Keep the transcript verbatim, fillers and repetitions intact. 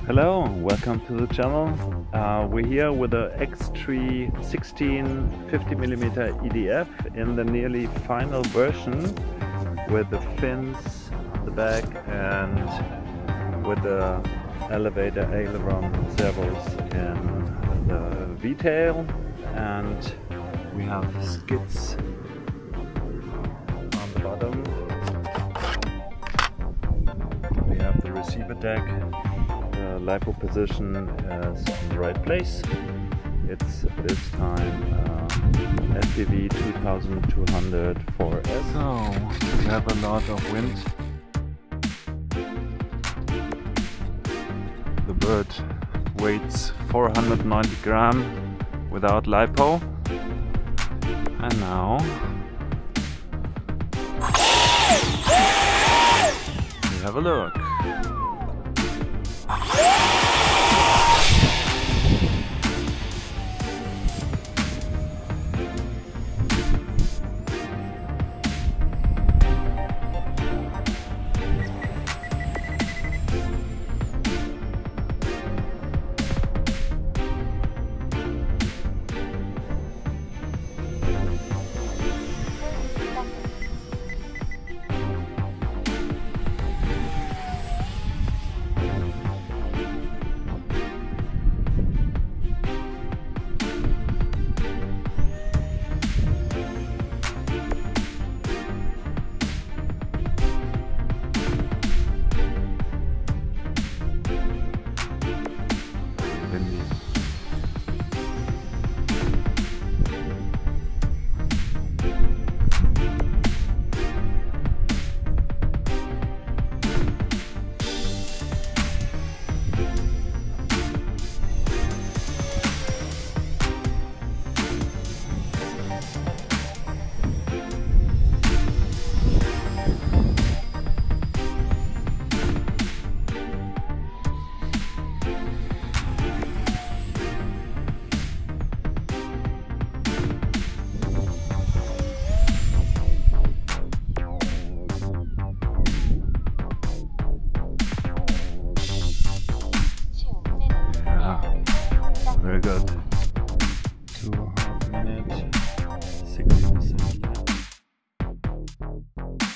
Hello, welcome to the channel. Uh, we're here with the X three sixteen fifty millimeter E D F in the nearly final version with the fins on the back and with the elevator aileron servos in the V-tail, and we have skids on the bottom. We have the receiver deck. The LiPo position is in the right place. It's this time uh, S P V two thousand two hundred four S. So we have a lot of wind. The bird weighs four hundred ninety grams without LiPo. And now we have a look. Very good. Two and a half minutes, sixty percent.